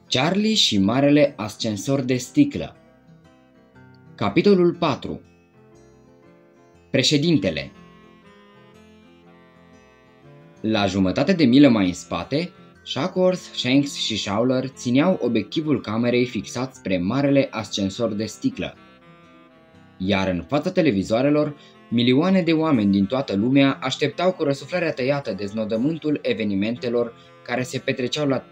Charlie și marele ascensor de sticlă. Capitolul 4. Președintele. La jumătate de milă mai în spate, Shackworth, Shanks și Shawler țineau obiectivul camerei fixat spre marele ascensor de sticlă. Iar în fața televizoarelor, milioane de oameni din toată lumea așteptau cu răsuflarea tăiată deznodământul evenimentelor care se petreceau la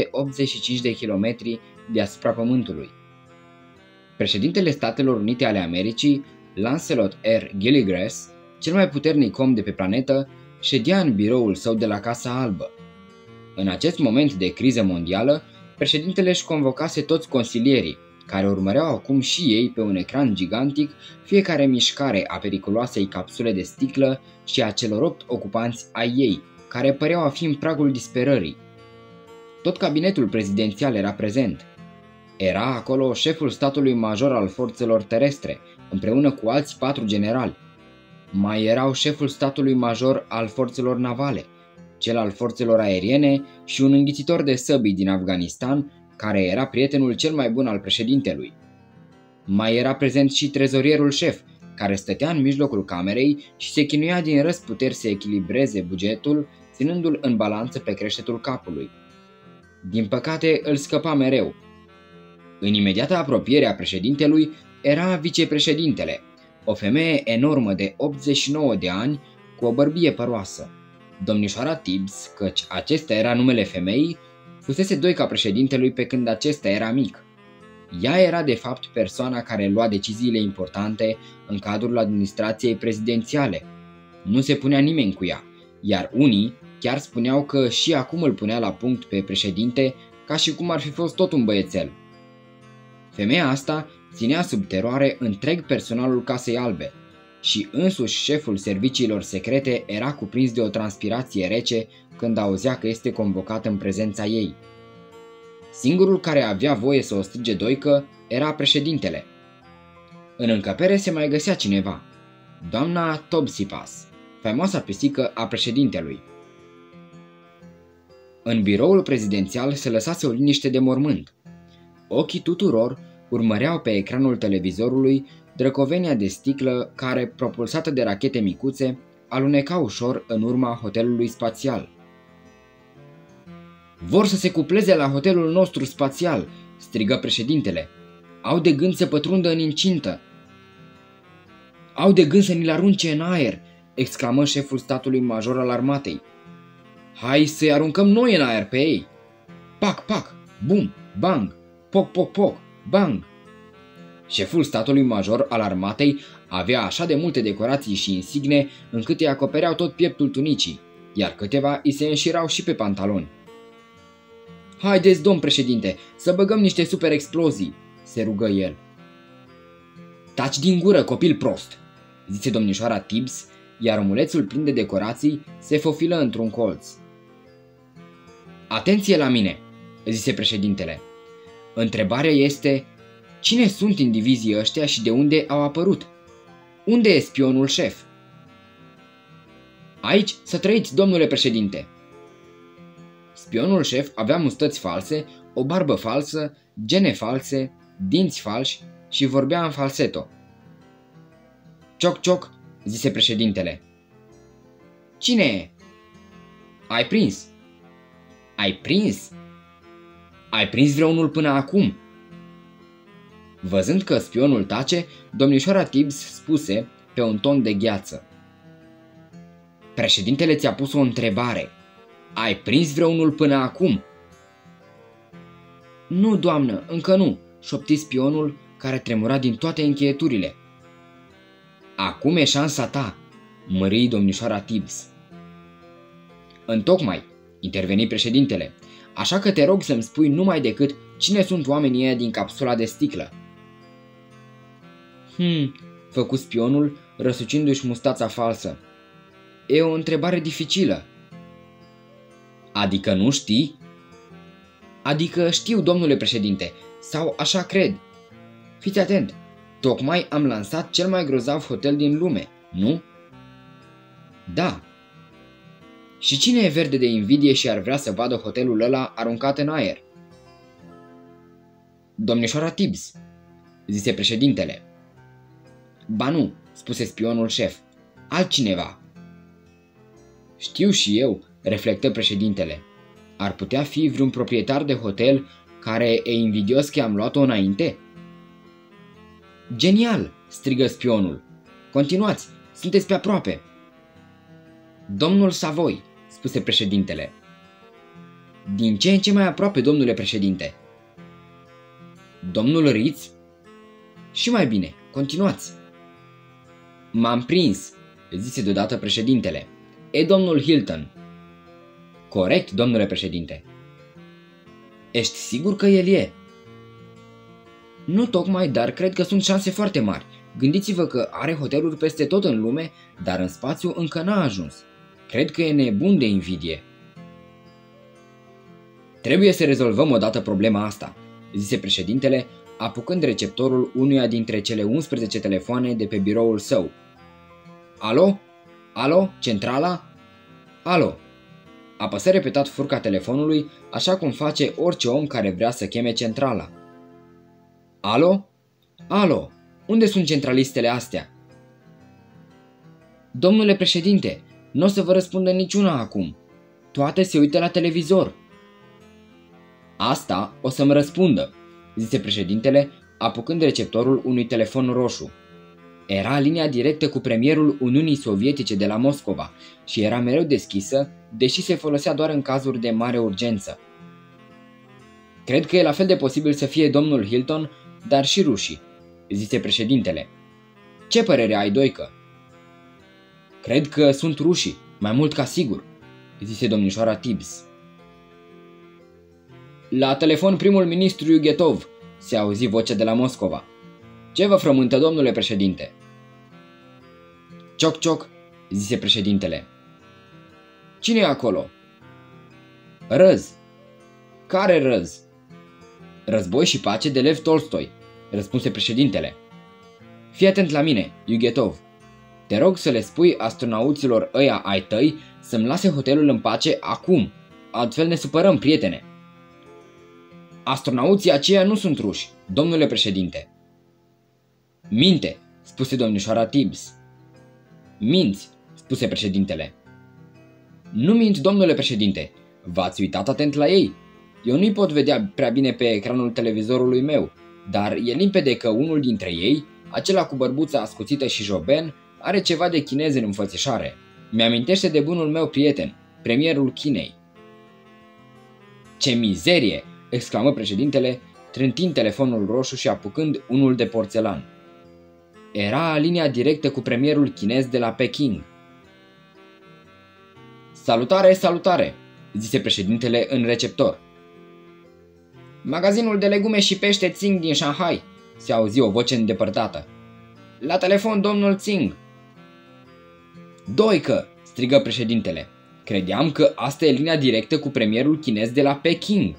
385 de kilometri deasupra Pământului. Președintele Statelor Unite ale Americii, Lancelot R. Gilligras, cel mai puternic om de pe planetă, ședea în biroul său de la Casa Albă. În acest moment de criză mondială, președintele își convocase toți consilierii, care urmăreau acum și ei pe un ecran gigantic fiecare mișcare a periculoasei capsule de sticlă și a celor 8 ocupanți ai ei, care păreau a fi în pragul disperării. Tot cabinetul prezidențial era prezent. Era acolo șeful statului major al forțelor terestre, împreună cu alți 4 generali. Mai erau șeful statului major al forțelor navale, cel al forțelor aeriene și un înghițitor de săbii din Afganistan, care era prietenul cel mai bun al președintelui. Mai era prezent și trezorierul șef, care stătea în mijlocul camerei și se chinuia din răzputeri să echilibreze bugetul, ținându-l în balanță pe creștetul capului. Din păcate, îl scăpa mereu. În imediată apropiere a președintelui era vicepreședintele, o femeie enormă de 89 de ani, cu o bărbie păroasă. Domnișoara Tibbs, căci acesta era numele femeii, fusese doica președintelui pe când acesta era mic. Ea era de fapt persoana care lua deciziile importante în cadrul administrației prezidențiale. Nu se punea nimeni cu ea, iar unii chiar spuneau că și acum îl punea la punct pe președinte ca și cum ar fi fost tot un băiețel. Femeia asta ținea sub teroare întreg personalul Casei Albe și însuși șeful serviciilor secrete era cuprins de o transpirație rece când auzea că este convocat în prezența ei. Singurul care avea voie să o strige doică era președintele. În încăpere se mai găsea cineva, doamna Tobsipas, faimoasa pisică a președintelui. În biroul prezidențial se lăsase o liniște de mormânt. Ochii tuturor urmăreau pe ecranul televizorului drăcovenia de sticlă care, propulsată de rachete micuțe, aluneca ușor în urma hotelului spațial. "Vor să se cupleze la hotelul nostru spațial!" strigă președintele. "Au de gând să pătrundă în incintă!" "Au de gând să ni-l arunce în aer!" exclamă șeful statului major al armatei. "Hai să-i aruncăm noi în aer pe ei!" Pac, pac, bum, bang, poc, poc, poc, bang! Șeful statului major al armatei avea așa de multe decorații și insigne încât îi acopereau tot pieptul tunicii, iar câteva îi se înșirau și pe pantaloni. "Haideți, domn președinte, să băgăm niște super explozii!" se rugă el. "Taci din gură, copil prost!" zise domnișoara Tibbs, iar omulețul plin de decorații se fofilă într-un colț. "Atenție la mine!" zise președintele. "Întrebarea este, cine sunt indivizii ăștia și de unde au apărut? Unde e spionul șef?" "Aici să trăiți, domnule președinte!" Spionul șef avea mustăți false, o barbă falsă, gene false, dinți falși și vorbea în falseto. "Cioc, cioc!" zise președintele. "Cine e?" "Ai prins." "Ai prins? Ai prins vreunul până acum?" Văzând că spionul tace, domnișoara Tibbs spuse pe un ton de gheață: "Președintele ți-a pus o întrebare. Ai prins vreunul până acum?" "Nu, doamnă, încă nu," șopti spionul, care tremura din toate încheieturile. "Acum e șansa ta," mărâi domnișoara Tibbs. "Întocmai," interveni președintele, "așa că te rog să-mi spui numai decât cine sunt oamenii ăia din capsula de sticlă." Făcu spionul, răsucindu-și mustața falsă. "E o întrebare dificilă." "Adică nu știi?" "Adică știu, domnule președinte, sau așa cred. Fiți atent, tocmai am lansat cel mai grozav hotel din lume, nu?" "Da." "Și cine e verde de invidie și ar vrea să vadă hotelul ăla aruncat în aer?" Domnișoara Tibbs, zise președintele. Ba nu, spuse spionul șef, altcineva. Știu și eu, reflectă președintele. Ar putea fi vreun proprietar de hotel care e invidios că am luat-o înainte? Genial, strigă spionul. Continuați, sunteți pe aproape. Domnul Savoy, spuse președintele. Din ce în ce mai aproape, domnule președinte. Domnul Ritz? Și mai bine, continuați. M-am prins, zise deodată președintele. E domnul Hilton. Corect, domnule președinte. Ești sigur că el e? Nu tocmai, dar cred că sunt șanse foarte mari. Gândiți-vă că are hoteluri peste tot în lume, dar în spațiu încă n-a ajuns. Cred că e nebun de invidie. Trebuie să rezolvăm odată problema asta, zise președintele, apucând receptorul unuia dintre cele 11 telefoane de pe biroul său. Alo? Alo? Centrala? Alo? Apăsă repetat furca telefonului, așa cum face orice om care vrea să cheme centrala. Alo? Alo? Unde sunt centralistele astea? Domnule președinte, nu o să vă răspundă niciuna acum. Toate se uită la televizor. Asta o să-mi răspundă, zise președintele, apucând receptorul unui telefon roșu. Era linia directă cu premierul Uniunii Sovietice de la Moscova și era mereu deschisă, deși se folosea doar în cazuri de mare urgență. Cred că e la fel de posibil să fie domnul Hilton, dar și rușii, zise președintele. Ce părere ai, Doică? Cred că sunt rușii, mai mult ca sigur, zise domnișoara Tibbs. La telefon primul ministru Iughetov, se auzi vocea de la Moscova. Ce vă frământă, domnule președinte? Cioc, cioc, zise președintele. Cine e acolo? Răz. Care Răz? Război și pace de Lev Tolstoi, răspunse președintele. Fii atent la mine, Iughetov. Te rog să le spui astronauților ăia ai tăi să-mi lase hotelul în pace acum, altfel ne supărăm, prietene. Astronauții aceia nu sunt ruși, domnule președinte. Minte, spuse domnișoara Tibbs. Minți, spuse președintele. Nu mint, domnule președinte. V-ați uitat atent la ei. Eu nu-i pot vedea prea bine pe ecranul televizorului meu, dar e limpede că unul dintre ei, acela cu bărbuța ascuțită și joben, are ceva de chinez în înfățișare. Mi-amintește de bunul meu prieten, premierul Chinei. Ce mizerie! Exclamă președintele, trântind telefonul roșu și apucând unul de porțelan. Era linia directă cu premierul chinez de la Peking. Salutare, salutare, zise președintele în receptor. Magazinul de legume și pește Tsing din Shanghai, se auzi o voce îndepărtată. La telefon, domnul Tsing. Doică, strigă președintele. Credeam că asta e linia directă cu premierul chinez de la Peking.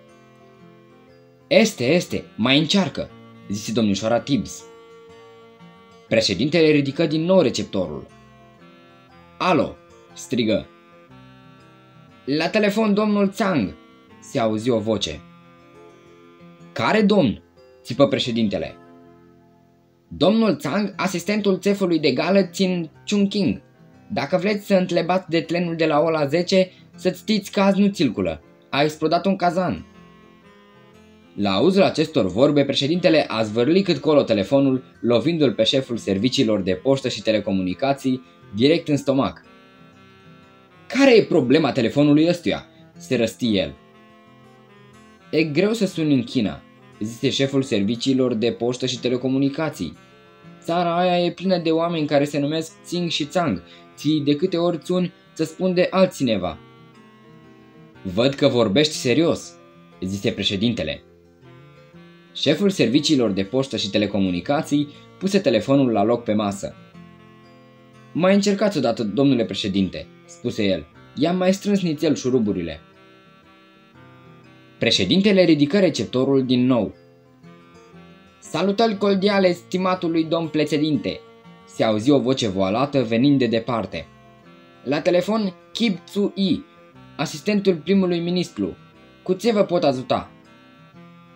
Este, mai încearcă, zise domnișoara Tibbs. Președintele ridică din nou receptorul. Alo, strigă. La telefon, domnul Tsang, se auzi o voce. Care domn? Țipă președintele. Domnul Tsang, asistentul țefului de gală Tsin Chungking. Dacă vreți să întrebați de trenul de la Ola 10, să-ți știți că azi nu circulă. A explodat un cazan. La auzul acestor vorbe, președintele a zvârlit cât colo telefonul, lovindu-l pe șeful serviciilor de poștă și telecomunicații direct în stomac. Care e problema telefonului ăstuia? Se răsti el. E greu să suni în China, zise șeful serviciilor de poștă și telecomunicații. Țara aia e plină de oameni care se numesc Tsing și Tsang. Ții de câte ori țuni să spun de altcineva. Văd că vorbești serios, zise președintele. Șeful serviciilor de poștă și telecomunicații puse telefonul la loc pe masă. Mai încercați odată, domnule președinte, spuse el. I-am mai strâns nițel șuruburile. Președintele ridică receptorul din nou. Salutări cordiale stimatului domn președinte, se auzi o voce voalată venind de departe. La telefon Kip Tsu-i, asistentul primului ministru. Cu ce vă pot ajuta?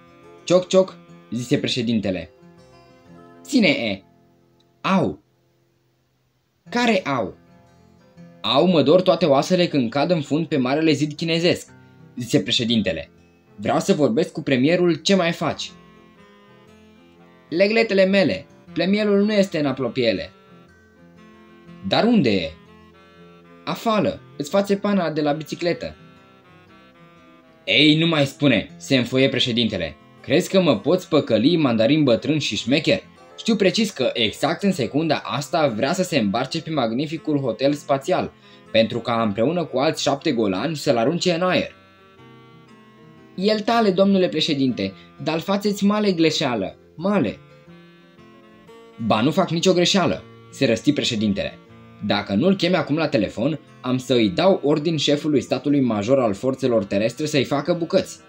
Cioc, cioc, zise președintele. Ține-e! Au! Care au? Au, mă dor toate oasele când cad în fund pe marele zid chinezesc, zise președintele. Vreau să vorbesc cu premierul, ce mai faci? Legletele mele, premierul nu este în apropiere. Dar unde e? Afală, îți face pana de la bicicletă. Ei, nu mai spune, se înfoie președintele. Crezi că mă poți păcăli, mandarin bătrân și șmecher? Știu precis că exact în secunda asta vrea să se îmbarce pe magnificul hotel spațial, pentru ca împreună cu alți 7 golani să-l arunce în aer. El tale, domnule președinte, dar faceți male greșeală, male. Ba, nu fac nicio greșeală, se răsti președintele. Dacă nu-l chemi acum la telefon, am să îi dau ordin șefului statului major al forțelor terestre să-i facă bucăți.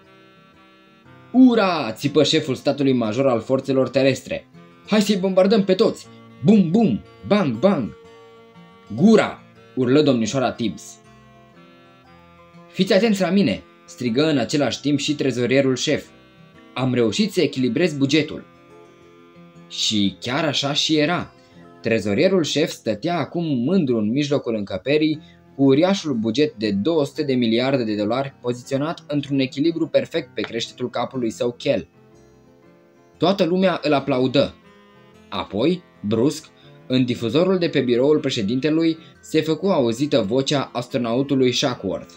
Ura! Țipă șeful statului major al forțelor terestre. Hai să-i bombardăm pe toți! Bum, bum! Bang, bang! Gura! Urlă domnișoara Tibbs. Fiți atenți la mine! Strigă în același timp și trezorierul șef. Am reușit să echilibrez bugetul. Și chiar așa și era. Trezorierul șef stătea acum mândru în mijlocul încăperii cu uriașul buget de 200 de miliarde de dolari poziționat într-un echilibru perfect pe creștetul capului său chel. Toată lumea îl aplaudă. Apoi, brusc, în difuzorul de pe biroul președintelui se făcu auzită vocea astronautului Shackworth.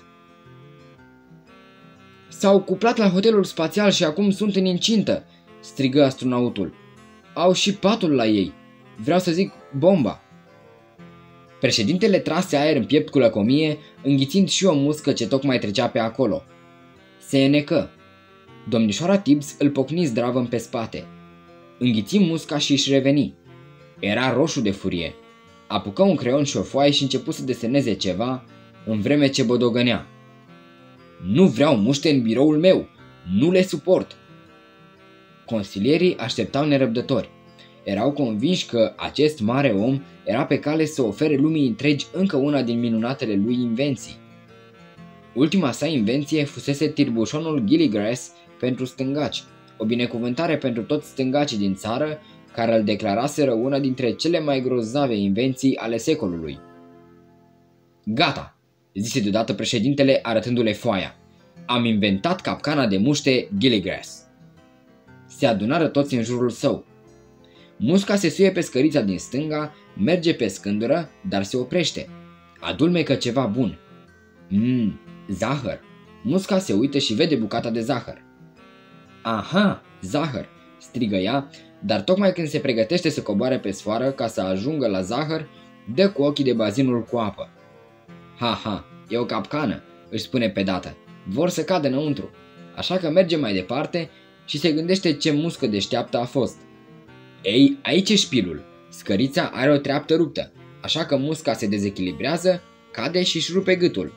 S-au cuplat la hotelul spațial și acum sunt în incintă, strigă astronautul. Au și patul la ei. Vreau să zic bomba. Președintele trase aer în piept cu lăcomie, înghițind și o muscă ce tocmai trecea pe acolo. Se înecă. Domnișoara Tibbs îl pocni zdravă pe spate. Înghiți musca și își reveni. Era roșu de furie. Apucă un creion și o foaie și începu să deseneze ceva, în vreme ce bodogănea. Nu vreau muște în biroul meu! Nu le suport! Consilierii așteptau nerăbdători. Erau convinși că acest mare om era pe cale să ofere lumii întregi încă una din minunatele lui invenții. Ultima sa invenție fusese tirbușonul Gilligrass pentru stângaci, o binecuvântare pentru toți stângacii din țară, care îl declaraseră una dintre cele mai grozave invenții ale secolului. Gata, zise deodată președintele arătându-le foaia. Am inventat capcana de muște Gilligrass. Se adunară toți în jurul său. Musca se suie pe scărița din stânga, merge pe scândură, dar se oprește. Adulmecă ceva bun. Zahăr. Musca se uită și vede bucata de zahăr. Aha, zahăr, strigă ea, dar tocmai când se pregătește să coboare pe sfoară ca să ajungă la zahăr, dă cu ochii de bazinul cu apă. Ha, e o capcană, își spune pe dată. Vor să cadă înăuntru. Așa că merge mai departe și se gândește ce muscă deșteaptă a fost. Ei, aici e șpilul. Scărița are o treaptă ruptă, așa că musca se dezechilibrează, cade și își rupe gâtul.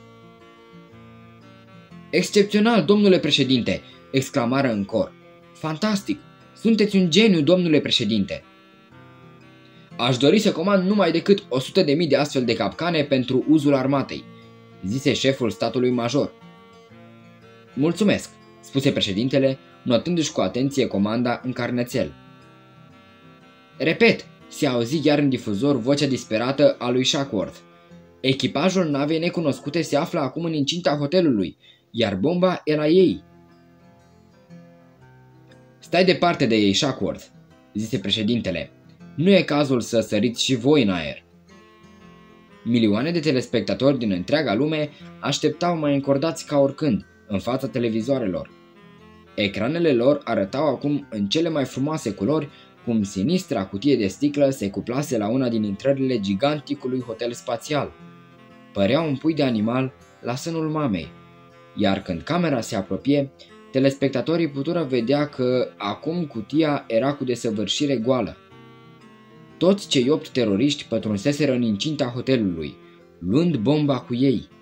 Excepțional, domnule președinte, exclamară în cor. Fantastic! Sunteți un geniu, domnule președinte! Aș dori să comand numai decât 100.000 de astfel de capcane pentru uzul armatei, zise șeful statului major. Mulțumesc, spuse președintele, notându-și cu atenție comanda în carnețel. Repet, se auzi iar în difuzor vocea disperată a lui Shackworth. Echipajul navei necunoscute se află acum în incinta hotelului, iar bomba era ei. Stai departe de ei, Shackworth, zise președintele. Nu e cazul să săriți și voi în aer. Milioane de telespectatori din întreaga lume așteptau mai încordați ca oricând, în fața televizoarelor. Ecranele lor arătau acum în cele mai frumoase culori cum sinistra cutie de sticlă se cuplase la una din intrările giganticului hotel spațial. Părea un pui de animal la sânul mamei, iar când camera se apropie, telespectatorii putură vedea că acum cutia era cu desăvârșire goală. Toți cei 8 teroriști pătrunseseră în incinta hotelului, luând bomba cu ei.